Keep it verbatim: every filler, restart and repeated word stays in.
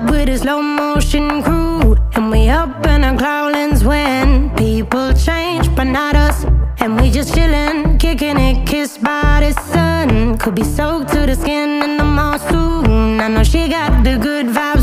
with a slow motion crew, and we up in our growlings when people change, but not us. And we just chillin', kicking it, kissed by the sun. Could be soaked to the skin in the mall soon. I know she got the good vibes